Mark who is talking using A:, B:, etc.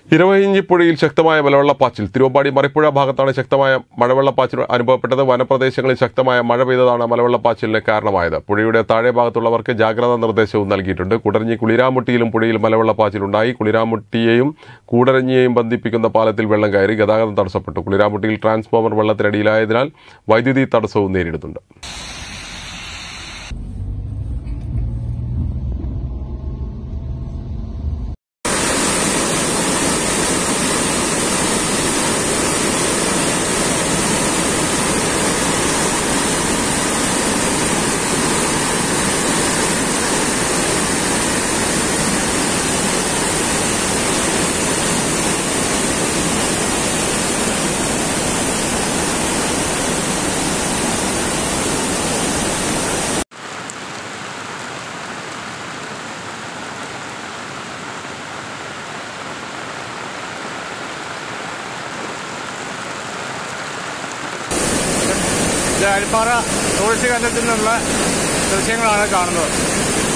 A: ഇരവഴിഞ്ഞിപ്പുഴയിൽ ശക്തമായ മലവെള്ളപ്പാച്ചിൽ. തിരുവമ്പാടി മറിപ്പുഴ ഭാഗത്താണ് ശക്തമായ മഴവെള്ളപ്പാച്ചിൽ അനുഭവപ്പെട്ടത്. വനപ്രദേശങ്ങളിൽ ശക്തമായ മഴ പെയ്തതാണ് മലവെള്ളപ്പാച്ചിലിന് കാരണമായത്. പുഴയുടെ താഴെ ഭാഗത്തുള്ളവർക്ക് ജാഗ്രതാ നിർദ്ദേശവും നൽകിയിട്ടുണ്ട്. കൂടരഞ്ഞി കുളിരാമുട്ടിയിലും പുഴയിൽ മലവെള്ളപ്പാച്ചിലുണ്ടായി. കുളിരാമുട്ടിയെയും കൂടരഞ്ഞിയെയും ബന്ധിപ്പിക്കുന്ന പാലത്തിൽ വെള്ളം കയറി ഗതാഗതം തടസ്സപ്പെട്ടു. കുളിരാമുട്ടിയിൽ ട്രാൻസ്ഫോമർ വെള്ളത്തിനടിയിലായതിനാൽ വൈദ്യുതി തടസ്സവും നേരിടുന്നുണ്ട്.
B: ഇത് അരിപ്പാറ ടൂറിസ്റ്റ് കേന്ദ്രത്തിൽ നിന്നുള്ള ദൃശ്യങ്ങളാണ് കാണുന്നത്.